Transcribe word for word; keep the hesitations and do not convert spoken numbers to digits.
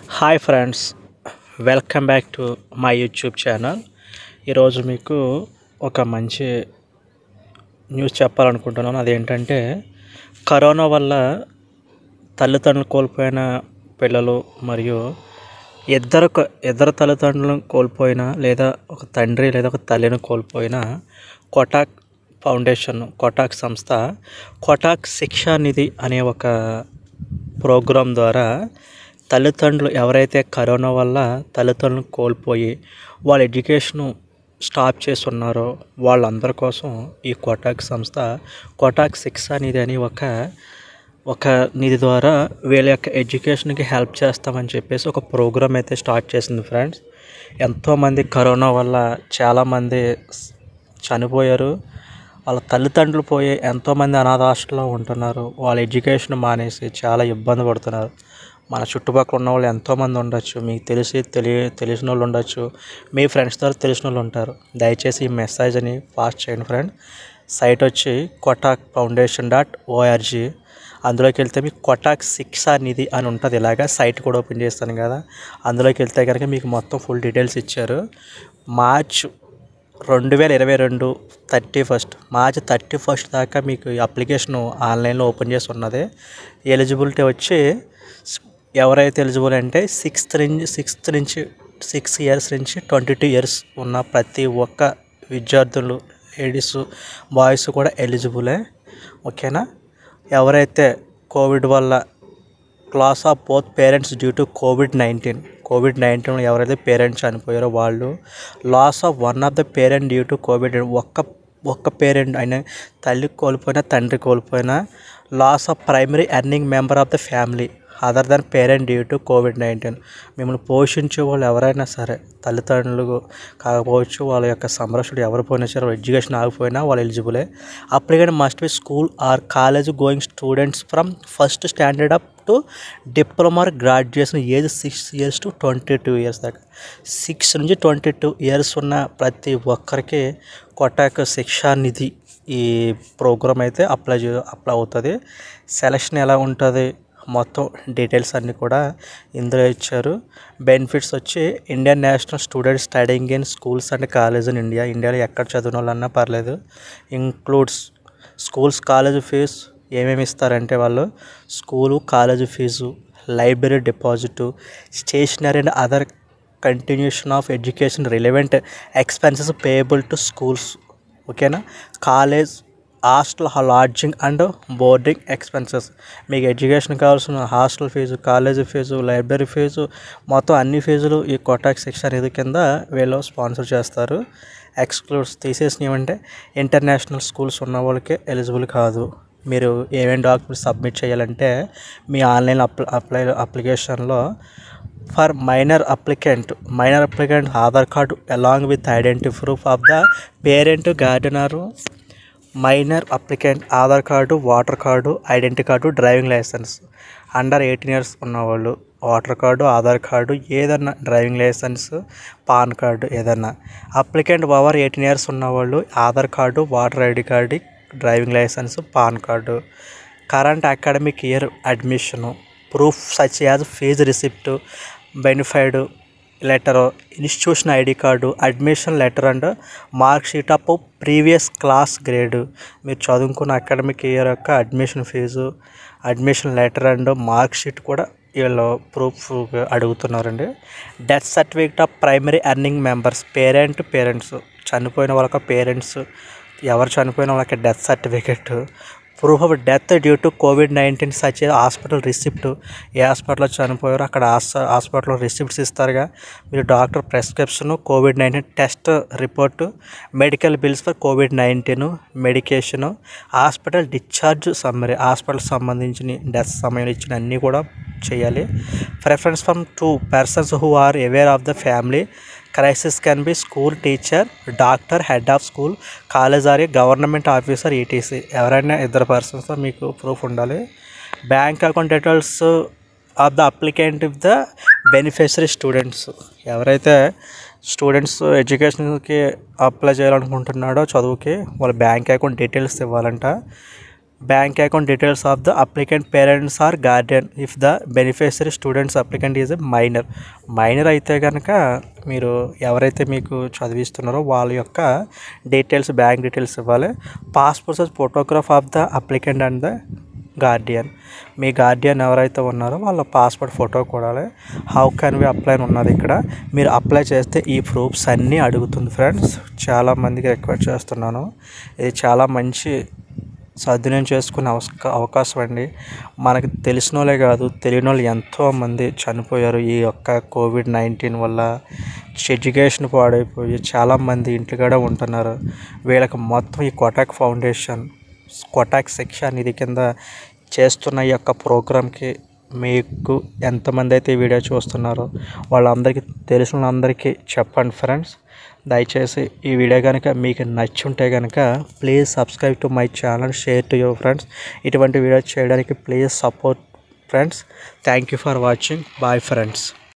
Hi friends, welcome back to my YouTube channel. ఈరోజు మీకు ఒక మంచి న్యూస్ చెప్పాలనుకుంటున్నాను. అదేంటంటే కరోనా వల్ల తల్లిదండ్రులు కోల్పోయిన పిల్లలు మరియు ఇద్దరు ఇద్దరు తల్లిదండ్రులను కోల్పోయిన లేదా ఒక తండ్రి లేదా ఒక తల్లిని కోల్పోయిన కోటాక్ ఫౌండేషన్, కోటాక్ సంస్థ కోటాక్ శిక్షా నిధి అనే ఒక ప్రోగ్రాం ద్వారా తల్లిదండ్రులు ఎవరైతే కరోనా వల్ల తల్లిదండ్రులను కోల్పోయి వాళ్ళ ఎడ్యుకేషను స్టాప్ చేసి ఉన్నారో వాళ్ళందరి కోసం ఈ కోటాక్ సంస్థ కోటాక్ శిక్షా నిధి అని ఒక ఒక నిధి ద్వారా వీళ్ళ యొక్క ఎడ్యుకేషన్కి హెల్ప్ చేస్తామని చెప్పేసి ఒక ప్రోగ్రామ్ అయితే స్టార్ట్ చేసింది ఫ్రెండ్స్. ఎంతోమంది కరోనా వల్ల చాలామంది చనిపోయారు. వాళ్ళ తల్లిదండ్రులు పోయి ఎంతోమంది అనాథ హాస్టల్లో ఉంటున్నారు. వాళ్ళ ఎడ్యుకేషన్ మానేసి చాలా ఇబ్బంది పడుతున్నారు. మన చుట్టుపక్కల ఉన్న వాళ్ళు ఎంతోమంది ఉండొచ్చు, మీకు తెలిసి తెలియ తెలిసిన వాళ్ళు ఉండొచ్చు, మీ ఫ్రెండ్స్ ద్వారా తెలిసిన వాళ్ళు ఉంటారు. దయచేసి ఈ మెసేజ్ని పాస్ చేయండి ఫ్రెండ్. సైట్ వచ్చి కోటాక్ ఫౌండేషన్ డాట్ ఓఆర్జీ. అందులోకి వెళ్తే మీకు కోటాక్ శిక్షా నిధి అని ఉంటుంది. ఇలాగా సైట్ కూడా ఓపెన్ చేస్తాను కదా, అందులోకి వెళ్తే కనుక మీకు మొత్తం ఫుల్ డీటెయిల్స్ ఇచ్చారు. మార్చ్ రెండు వేల ఇరవై రెండు thirty first March thirty first దాకా మీకు అప్లికేషన్ ఆన్లైన్లో ఓపెన్ చేసి ఉన్నది. ఎలిజిబిలిటీ వచ్చి ఎవరైతే ఎలిజిబుల్ అంటే సిక్స్త్ నుంచి సిక్స్త్ నుంచి సిక్స్ ఇయర్స్ నుంచి ట్వంటీ టూ ఇయర్స్ ఉన్న ప్రతి ఒక్క విద్యార్థులు, లేడీస్, బాయ్స్ కూడా ఎలిజిబులే. ఓకేనా? ఎవరైతే కోవిడ్ వల్ల loss of both parents due to covid nineteen covid నైన్టీన్లో ఎవరైతే పేరెంట్స్ చనిపోయారో వాళ్ళు, loss of one of the parent due to covid, ఒక్క ఒక్క పేరెంట్ అయినా తల్లి కోల్పోయినా తండ్రి కోల్పోయినా, loss of primary earning member of the family other than parent due to covid nineteen. మిమ్మల్ని పోషించే వాళ్ళు ఎవరైనా సరే, తల్లిదండ్రులు కాకపోవచ్చు, వాళ్ళ యొక్క సంరక్షకుడు ఎవరు పోయినా సరే, ఎడ్యుకేషన్ ఆగిపోయినా వాళ్ళు ఎలిజిబులే. Applicant must be school or college going students from first standard up to diploma graduation age six years to twenty two years దాకా. సిక్స్ నుంచి ట్వంటీ టూ ఇయర్స్ ఉన్న ప్రతి ఒక్కరికి కోటాక్ శిక్షా నిధి ఈ ప్రోగ్రామ్ అయితే అప్లై అప్లై అవుతుంది. సెలక్షన్ ఎలా ఉంటుంది మొత్తం డీటెయిల్స్ అన్నీ కూడా ఇందులో ఇచ్చారు. బెనిఫిట్స్ వచ్చి Indian national students studying in schools and college in India, ఇండియాలో ఎక్కడ చదివిన వాళ్ళన్నా పర్లేదు, ఇంక్లూడ్స్ స్కూల్స్ కాలేజ్ ఫీజు. ఏమేమి ఇస్తారంటే వాళ్ళు school college fee, library deposit, stationery and other continuation of education relevant expenses payable to schools. ఓకేనా? College hostel lodging and boarding expenses, మీకు ఎడ్యుకేషన్ కావాల్సిన hostel fee, college fee, library fee, మొత్తం అన్ని ఫీజులు ఈ కోటాక్ శిక్షా నిధి కింద వీళ్ళు స్పాన్సర్ చేస్తారు. ఎక్స్క్లూడ్స్ తీసేసినవి అంటే ఇంటర్నేషనల్ స్కూల్స్ ఉన్న వాళ్ళకి ఎలిజిబుల్ కాదు. మీరు ఏమేమి డాక్యుమెంట్స్ సబ్మిట్ చేయాలంటే మీ ఆన్లైన్ అప్ల అప్లై అప్లికేషన్లో for minor applicant minor applicant Aadhaar card along with identity proof of the parent guardian, minor applicant Aadhaar card, voter card, identity card, driving licence. Under eighteen years ఉన్నవాళ్ళు voter card, Aadhaar card, ఏదన్నా driving licence, PAN card ఏదన్నా. Applicant over eighteen years ఉన్నవాళ్ళు Aadhaar card, voter ID card, driving licence, PAN card. Current academic year admission, proof such as fee receipt, bonafide letter, institution ID card, admission letter and mark sheet of previous class grade. మీరు చదువుకున్న academic year యొక్క admission fee, admission letter and mark sheet కూడా వీళ్ళు proof అడుగుతున్నారండి. Death certificate of primary earning members, parent parents చనిపోయిన వాళ్ళకి parents, ఎవరు చనిపోయిన వాళ్ళకి death certificate, proof of death due to covid nineteen such hospital receipt, ఏ హాస్పిటల్లో చనిపోయారో అక్కడ హాస్పిటల్లో రిసిప్ట్స్ ఇస్తారుగా. మీరు doctor prescription, covid nineteen test report, medical bills for covid nineteen, medication, hospital discharge summary, hospital సంబంధించిన డెత్ సమయంలో ఇచ్చిన అన్నీ కూడా చేయాలి. Preference from two persons who are aware of the family crisis can be school teacher, doctor, head of school, college or a government officer, ETC. ఎవరైనా ఇద్దరు persons మీకు proof ఉండాలి. Bank account details of the applicant of the beneficiary students, ఎవరైతే students ఎడ్యుకేషన్కి apply చేయాలనుకుంటున్నాడో చదువుకి వాళ్ళ bank account details ఇవ్వాలంట. Bank account details of the applicant parents or guardian if the beneficiary students applicant is a minor. Minor అయితే కనుక మీరు ఎవరైతే మీకు చదివిస్తున్నారో వాళ్ళ యొక్క డీటెయిల్స్, బ్యాంక్ డీటెయిల్స్ ఇవ్వాలి. Passport size photograph of the applicant and the guardian. మీ గార్డియన్ ఎవరైతే ఉన్నారో వాళ్ళ పాస్పోర్ట్ ఫోటో కొడాలి. హౌ కెన్ వి అప్లై ఉన్నది ఇక్కడ. మీరు అప్లై చేస్తే ఈ ప్రూఫ్స్ అన్నీ అడుగుతుంది ఫ్రెండ్స్. చాలామందికి రిక్వెస్ట్ చేస్తున్నాను, ఇది చాలా మంచి సద్వినియోగం చేసుకునే అవకాశం అండి. మనకు తెలిసిన వాళ్ళే కాదు, తెలియని వాళ్ళు ఎంతోమంది చనిపోయారు ఈ యొక్క కోవిడ్ నైన్టీన్ వల్ల. ఎడ్యుకేషన్ పాడైపోయి చాలామంది ఇంటికాడ ఉంటున్నారు. వీళ్ళకి మొత్తం ఈ కోటాక్ ఫౌండేషన్, కోటాక్ శిక్షా నిధి కింద చేస్తున్న ఈ యొక్క ప్రోగ్రామ్కి మీకు ఎంతమంది అయితే ఈ వీడియో చూస్తున్నారో వాళ్ళందరికీ, తెలిసిన వాళ్ళందరికీ చెప్పండి ఫ్రెండ్స్. దయచేసి ఈ వీడియో కనుక మీకు నచ్చి ఉంటే కనుక please subscribe to my channel, share to your friends. ఇటువంటి వీడియో చేయడానికి please support friends. Thank you for watching. Bye friends.